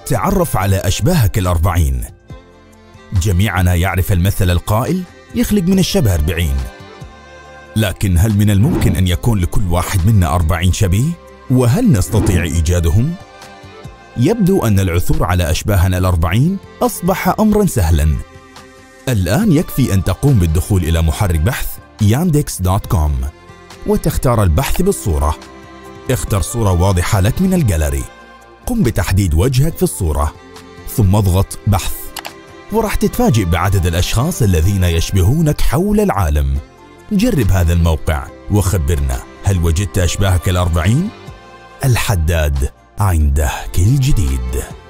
تعرف على أشباهك ال40. جميعنا يعرف المثل القائل: يخلق من الشبه 40. لكن هل من الممكن أن يكون لكل واحد منا 40 شبيه؟ وهل نستطيع إيجادهم؟ يبدو أن العثور على أشباهنا ال40 أصبح أمرا سهلا. الآن يكفي أن تقوم بالدخول إلى محرك بحث yandex.com وتختار البحث بالصورة. اختر صورة واضحة لك من الجاليري. قم بتحديد وجهك في الصورة، ثم اضغط بحث، وراح تتفاجئ بعدد الأشخاص الذين يشبهونك حول العالم. جرب هذا الموقع وخبرنا، هل وجدت أشباهك ال40؟ الحداد عنده كل جديد.